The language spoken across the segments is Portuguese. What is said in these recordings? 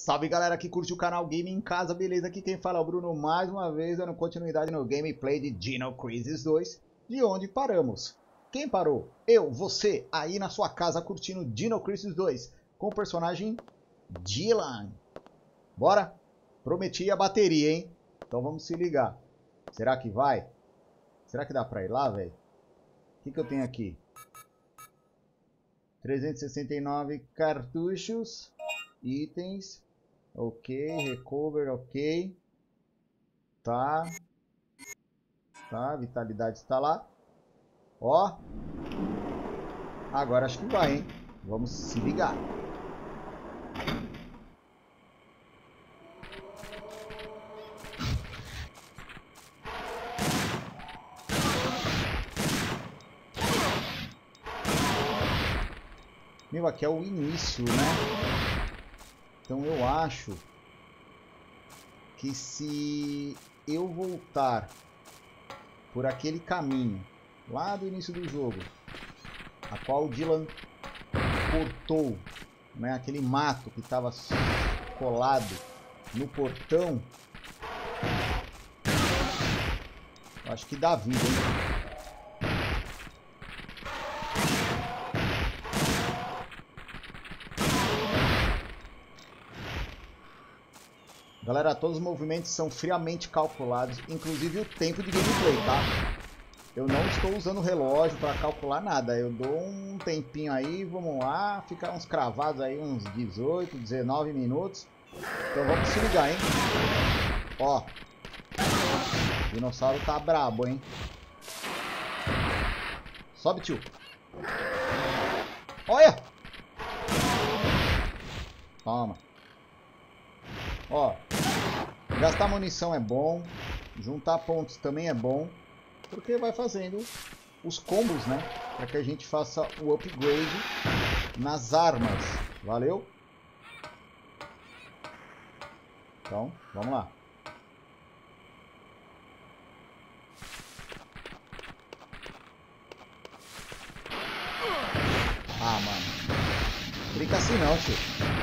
Salve galera que curte o canal Game em Casa, beleza? Aqui quem fala é o Bruno, mais uma vez dando continuidade no gameplay de Dino Crisis 2, de onde paramos. Quem parou? Eu, você, aí na sua casa curtindo Dino Crisis 2, com o personagem Dylan. Bora? Prometi a bateria, hein? Então vamos se ligar. Será que vai? Será que dá pra ir lá, velho? O que eu tenho aqui? 369 cartuchos, itens, ok, recover, ok, tá, vitalidade está lá, ó, agora acho que vai, hein, vamos se ligar. Meu, aqui é o início, né? Então eu acho que se eu voltar por aquele caminho lá do início do jogo, a qual o Dylan cortou, né, aquele mato que estava colado no portão, eu acho que dá vida, hein? Galera, todos os movimentos são friamente calculados, inclusive o tempo de gameplay, tá? Eu não estou usando o relógio para calcular nada, eu dou um tempinho aí, vamos lá, ficar uns cravados aí, uns 18, 19 minutos. Então vamos se ligar, hein? Ó, o dinossauro tá brabo, hein? Sobe, tio. Olha! Toma. Ó, gastar munição é bom, juntar pontos também é bom, porque vai fazendo os combos, né? Para que a gente faça o upgrade nas armas, valeu? Então, vamos lá. Ah, mano. Brinca assim não, tio.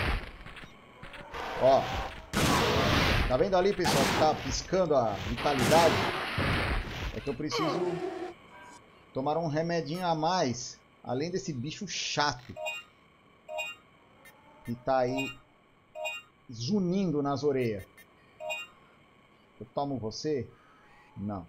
Ó. Tá vendo ali, pessoal, que tá piscando a vitalidade? É que eu preciso tomar um remedinho a mais, além desse bicho chato que tá aí zunindo nas orelhas. Eu tomo você? Não.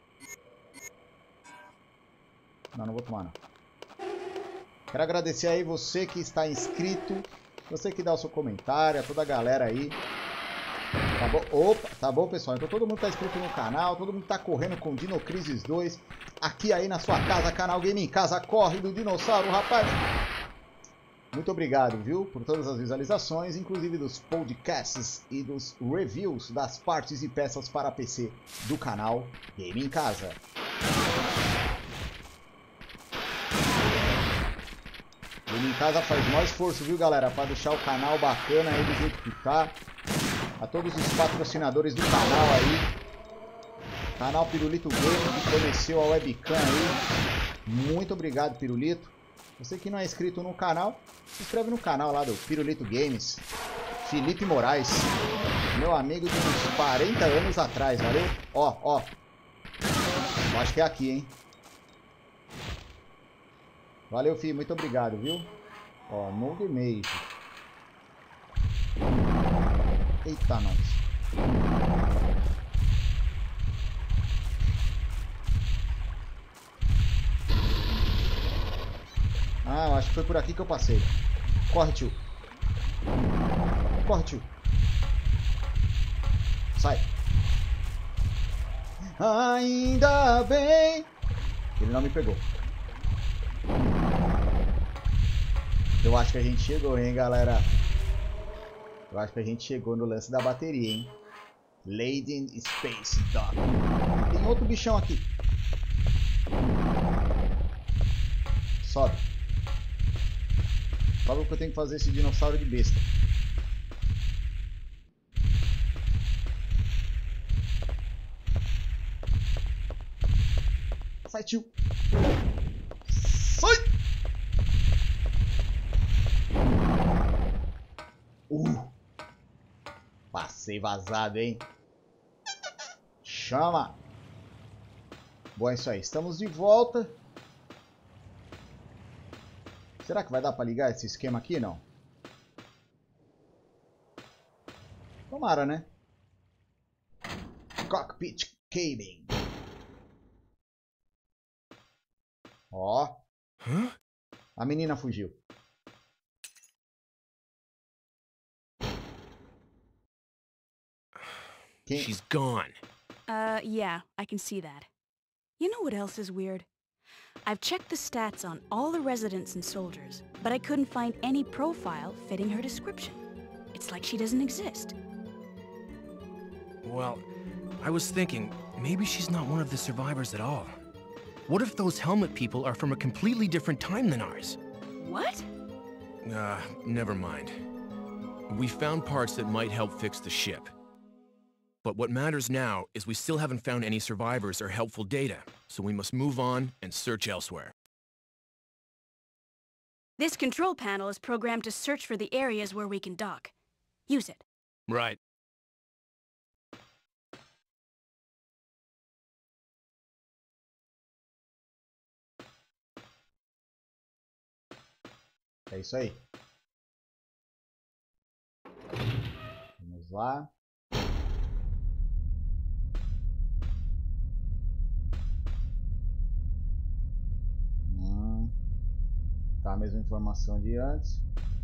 Não vou tomar não. Quero agradecer aí você que está inscrito, você que dá o seu comentário, a toda a galera aí. Tá bom? Opa, tá bom, pessoal? Então todo mundo tá inscrito no canal, todo mundo tá correndo com Dino Crisis 2. Aqui aí na sua casa, canal Game em Casa, corre do dinossauro, rapaz. Muito obrigado, viu? Por todas as visualizações, inclusive dos podcasts e dos reviews das partes e peças para PC do canal Game em Casa. Game em Casa faz maior esforço, viu, galera? Para deixar o canal bacana aí do jeito que tá. A todos os patrocinadores do canal aí. Canal Pirulito Game, que forneceu a webcam aí. Muito obrigado, Pirulito. Você que não é inscrito no canal, se inscreve no canal lá do Pirulito Games. Felipe Moraes, meu amigo de uns 40 anos atrás, valeu? Ó. Eu acho que é aqui, hein? Valeu, filho. Muito obrigado, viu? Ó, no Game. Eita, nós. Ah, eu acho que foi por aqui que eu passei. Corre, tio. Corre, tio. Sai. Ainda bem. Ele não me pegou. Eu acho que a gente chegou, hein, galera. Eu acho que a gente chegou no lance da bateria, hein? Laden Space Dock. Tem outro bichão aqui. Sobe. Sobe porque eu tenho que fazer esse dinossauro de besta. Sai, tio. Sai! Passei vazado, hein? Chama! Bom, é isso aí. Estamos de volta. Será que vai dar pra ligar esse esquema aqui? Não. Tomara, né? Cockpit Cabin. Ó. A menina fugiu. Quem... She's gone. Yeah, I can see that. You know what else is weird? I've checked the stats on all the residents and soldiers, but I couldn't find any profile fitting her description. It's like she doesn't exist. Well, I was thinking, maybe she's not one of the survivors at all. What if those helmet people are from a completely different time than ours? What? Never mind. We found parts that might help fix the ship. But what matters now is we still haven't found any survivors or helpful data, so we must move on and search elsewhere. This control panel is programmed to search for the areas where we can dock. Use it. Right. É isso aí. Vamos lá. Tá a mesma informação de antes.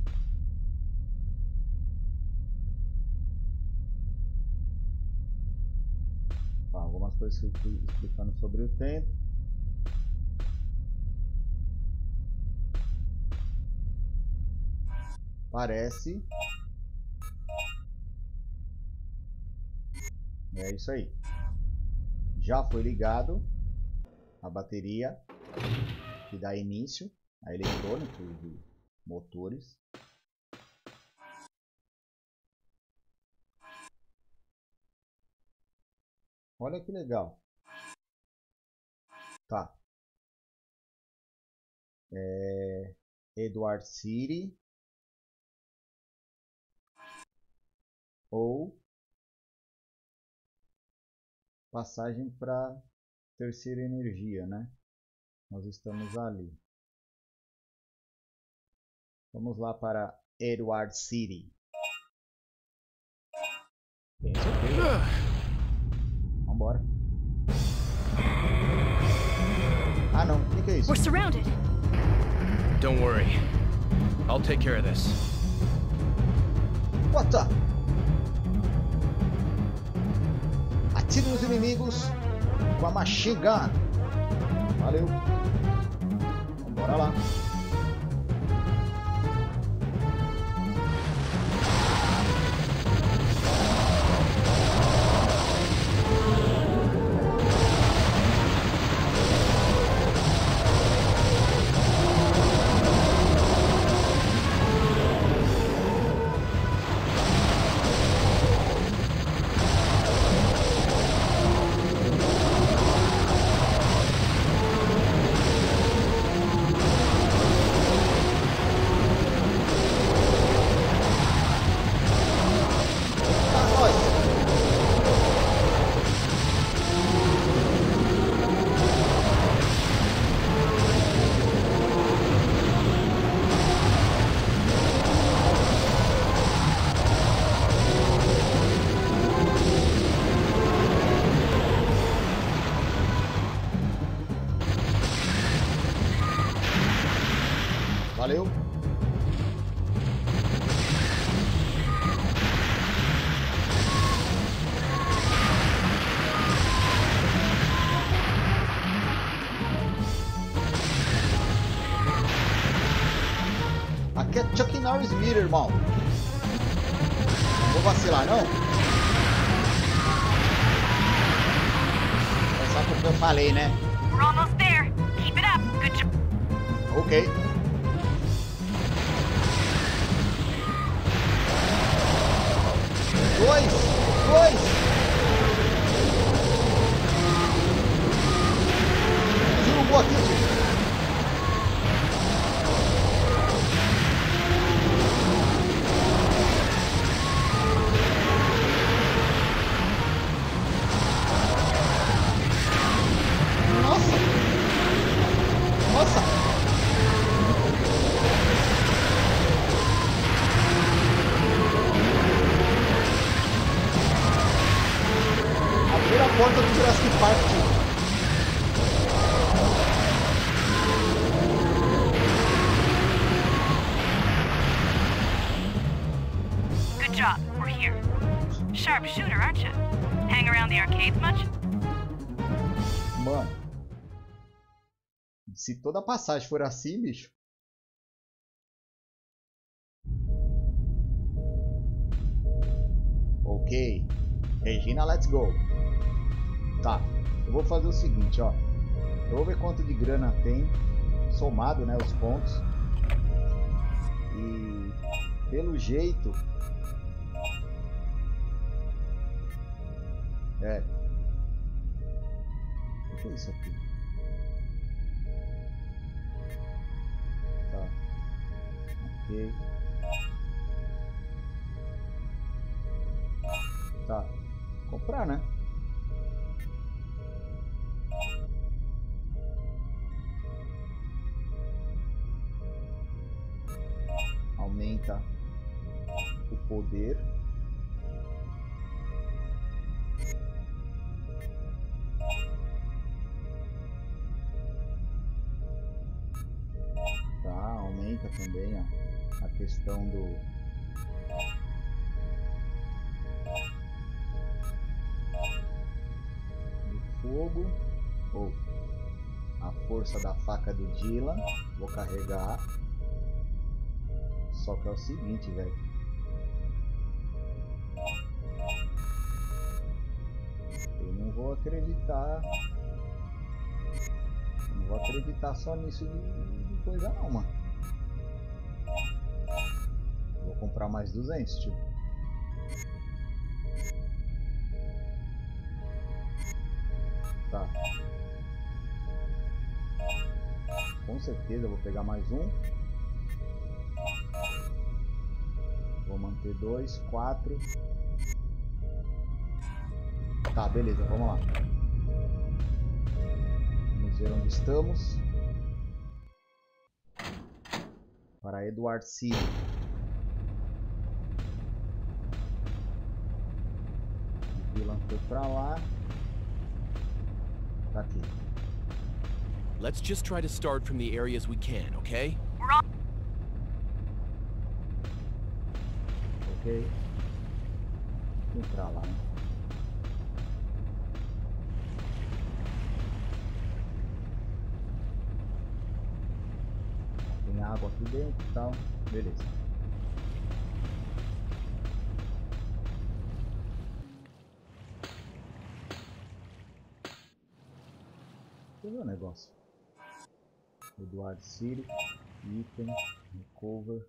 Tá, algumas coisas que eu fui explicando sobre o tempo. Parece. É isso aí. Já foi ligado a bateria que dá início a eletrônica de motores. Olha que legal. Tá. Edward City. Ou passagem para terceira energia, né? Nós estamos ali. Vamos lá para Edward City. Tem certeza. Vambora. Ah não, o que é isso? We're surrounded. Don't worry. I'll take care of this. What the? Atire nos inimigos com a machine gun. Valeu. Bora lá. Valeu. Aqui é Chuck Norris Mira, irmão. Não vou vacilar, não. É só porque eu falei, né? We're almost there. Keep it up. Good job. Ok. Dois! Juro, boa aqui, tio. porta do Jurassic Park, tio. Good job. We're here. Sharpshooter, aren't you? Hang around the arcades much? Mano. Se toda a passagem for assim, bicho. Ok. Regina, let's go. Tá. Eu vou fazer o seguinte, ó. Eu vou ver quanto de grana tem. Somado, né? Os pontos. E pelo jeito. O que é isso aqui? Tá. Ok. Tá. Comprar, né? Aumenta o poder. Tá, aumenta também a questão do fogo, ou a força da faca do Dylan. Vou carregar. Só que é o seguinte, velho. Eu não vou acreditar. Eu não vou acreditar só nisso de coisa não, mano. Vou comprar mais 200, tio. Tá. Com certeza eu vou pegar mais um. Vou manter 2, 4. Tá, beleza, vamos lá. Vamos ver onde estamos. Para Edward City. O vilão foi pra lá. Tá aqui. Let's just try to start from the areas we can, okay? Ok. Vem pra lá, né? Tem água aqui dentro e tal. Beleza. Deixa eu ver o negócio. Edward City. Item. Recover.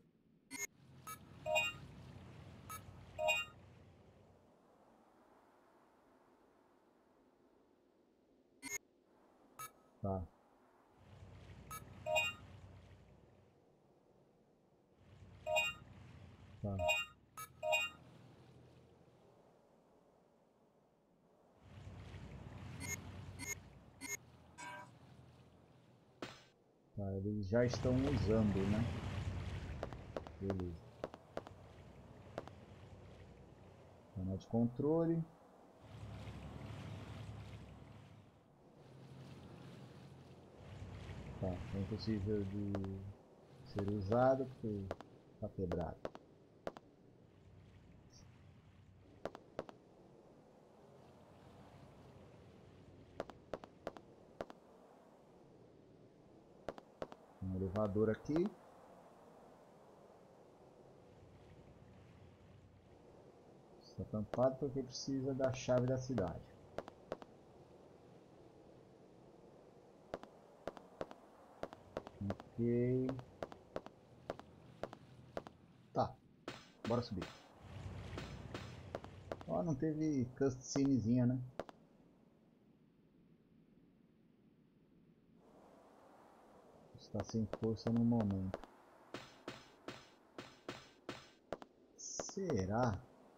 Tá. Tá. Tá, eles já estão usando, né? Beleza. Painel de controle. Tá, é impossível de ser usado porque está quebrado. Um elevador aqui. Está tampado porque precisa da chave da cidade. Ok. Tá, bora subir. Ó, não teve cutscenezinha, né? Está sem força no momento. Será?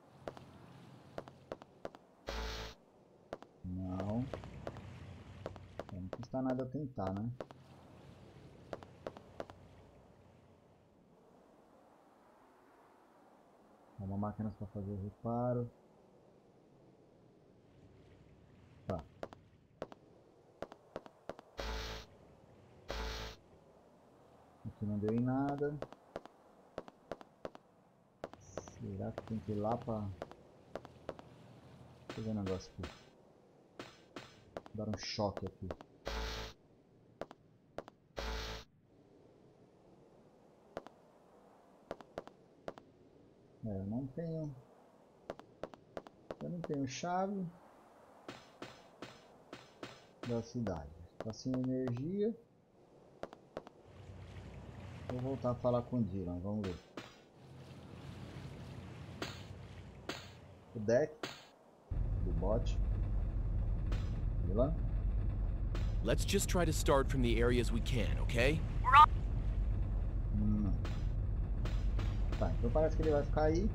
Não. Não custa nada tentar, né? Uma máquina para fazer o reparo. deu em nada. Será que tem que ir lá pra... Deixa eu ver um negócio aqui. Vou dar um choque aqui. Eu não tenho... Eu não tenho chave da cidade. Tá sem energia. Vou voltar a falar com o Dylan, vamos ver. O deck do bot. Dylan. Let's just try to start from the areas we can, okay? Tá, então parece que ele vai ficar aí.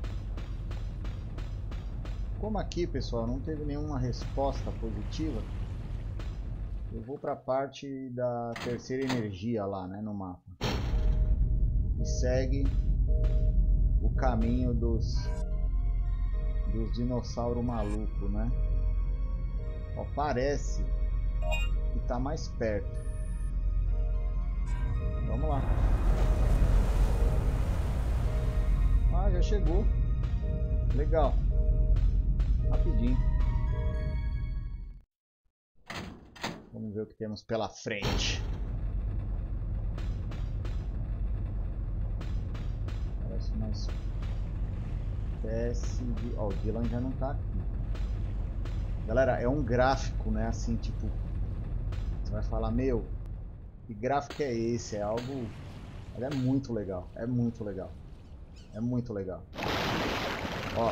Como aqui, pessoal, não teve nenhuma resposta positiva, eu vou para a parte da terceira energia lá, né, no mapa. E segue o caminho dos dinossauros malucos, né? Ó, parece que tá mais perto. Vamos lá. Ah, já chegou. Legal. Rapidinho. Vamos ver o que temos pela frente. Parece uma espécie de... Ó, o Dylan já não tá aqui. Galera, é um gráfico, né? Assim, tipo... Você vai falar, meu... Que gráfico é esse? É algo... Ele é muito legal. É muito legal. É muito legal. Ó.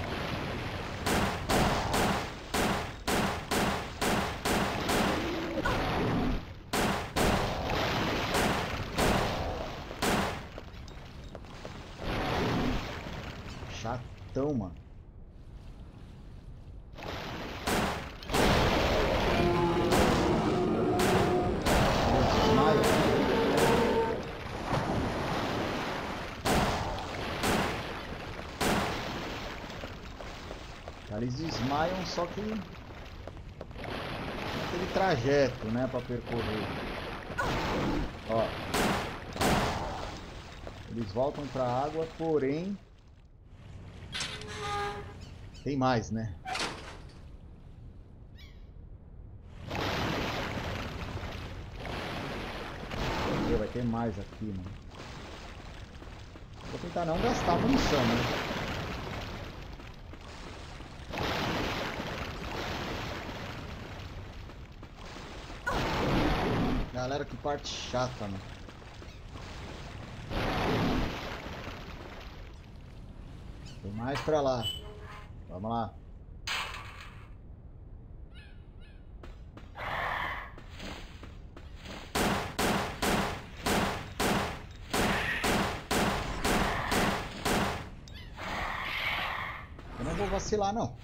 Chatão, mano. Eles desmaiam, só que aquele trajeto, né, para percorrer. Ó, eles voltam para a água, porém tem mais, né? Vai ter mais aqui, mano. Vou tentar não gastar munição, né? Galera, que parte chata, mano. Tem mais pra lá. Vamos lá. Eu não vou vacilar, não.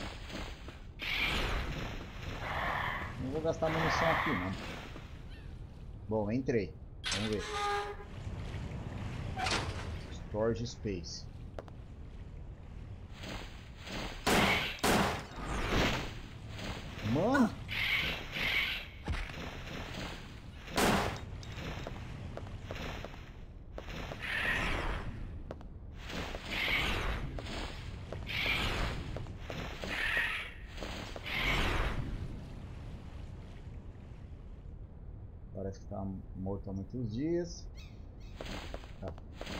Não vou gastar munição aqui, não. Bom, entrei. Vamos ver. Storage Space. Mano! Parece que está morto há muitos dias. Tá.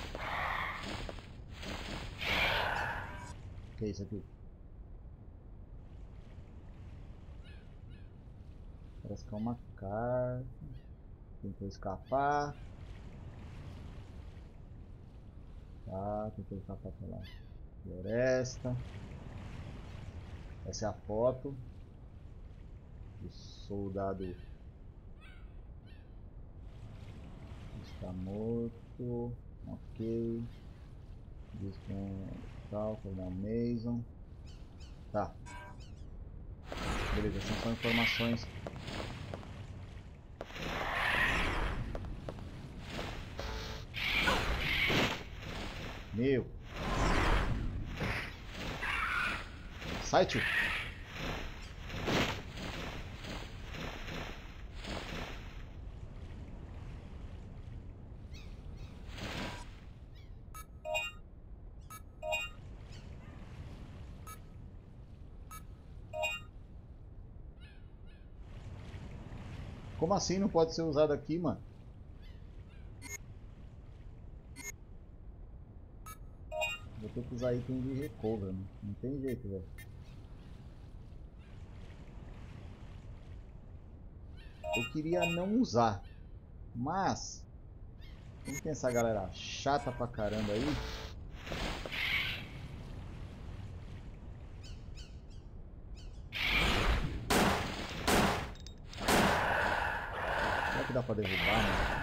O que é isso aqui? Parece que é uma carta. Tentou escapar. Tá, tentou escapar pela floresta. Essa é a foto do soldado. Está morto. Ok. Diz com tal, Coronel Mason. Tá. Beleza, essas são informações. Meu. Sai, tio. Como assim não pode ser usado aqui, mano? Vou ter que usar item de recover, mano. Não tem jeito, velho. Eu queria não usar. Mas... Como tem essa galera chata pra caramba aí... Será que dá pra derrubar, né?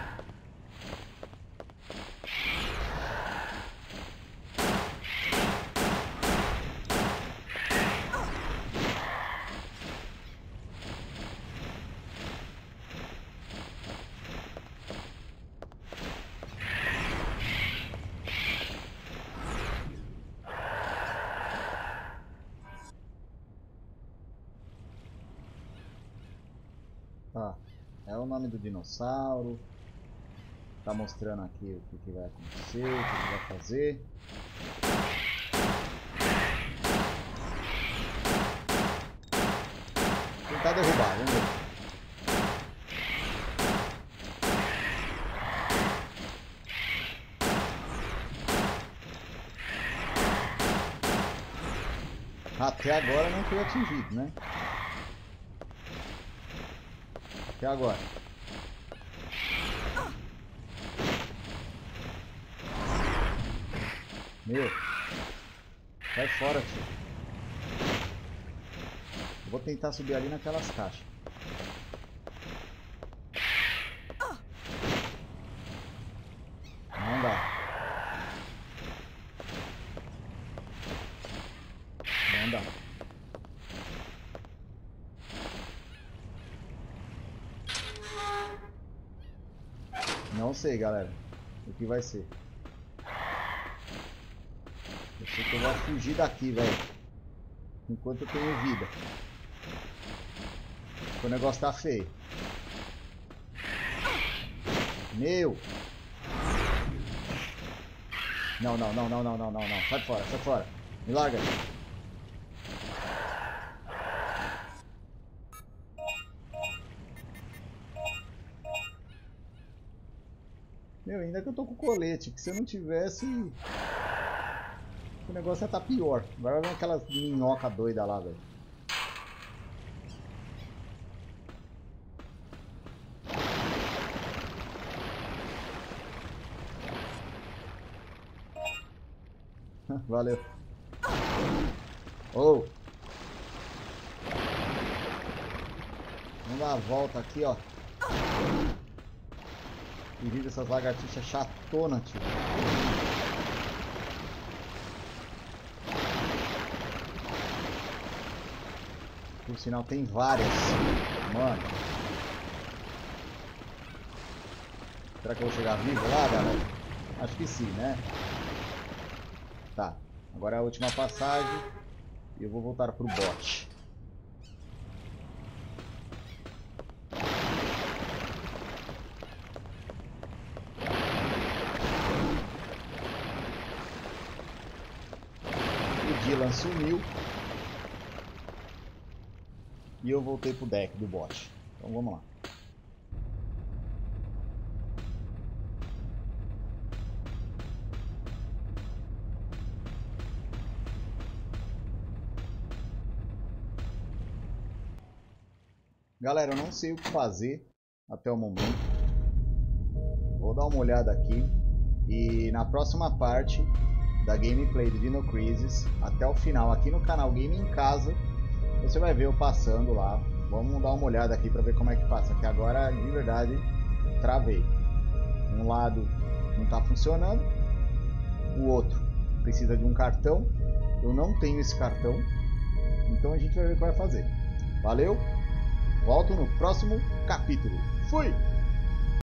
Tá, é o nome do dinossauro. Tá mostrando aqui o que vai acontecer, o que vai fazer. Vou tentar derrubar, vamos ver. Até agora não fui atingido, né? Até agora. Meu. Sai fora, tio. Eu vou tentar subir ali naquelas caixas. Não dá. Não dá. Não sei, galera, o que vai ser. Eu sei que eu vou fugir daqui, velho. Enquanto eu tenho vida. O negócio tá feio. Meu! Não, não, não, não, não, não, não, não. Sai fora, sai fora. Me larga. Meu, ainda que eu tô com colete, que se eu não tivesse... O negócio ia estar pior. Agora vem aquelas minhoca doida lá, velho. Valeu. Oh. Vamos dar a volta aqui, ó. E vive essas lagartixas chatonas, tio. Por sinal, tem várias. Mano. Será que eu vou chegar vivo lá, galera? Acho que sim, né? Tá. Agora é a última passagem. E eu vou voltar pro bot. O Dylan sumiu. E eu voltei pro deck do bot. Então vamos lá. Galera, eu não sei o que fazer até o momento. Vou dar uma olhada aqui. E na próxima parte da gameplay do Dino Crisis, até o final, aqui no canal Game em Casa, você vai ver eu passando lá. Vamos dar uma olhada aqui para ver como é que passa. Que agora, de verdade, travei. Um lado não está funcionando. O outro precisa de um cartão. Eu não tenho esse cartão. Então a gente vai ver o que vai fazer. Valeu! Volto no próximo capítulo. Fui!